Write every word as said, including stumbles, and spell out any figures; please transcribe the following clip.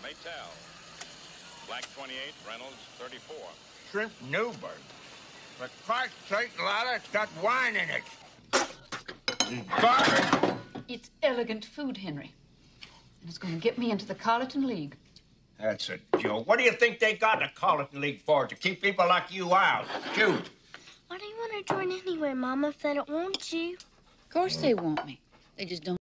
Maytel. Black twenty-eight, Reynolds thirty-four. Shrimp Newburn. For Christ's sake, Lotta, it's got wine in it. Garbage. It's elegant food, Henry. And it's going to get me into the Carlton League. That's a joke. What do you think they got the Carlton League for? To keep people like you out. Shoot. Why do you want to join anyway, Mama, if they don't want you? Of course they want me. They just don't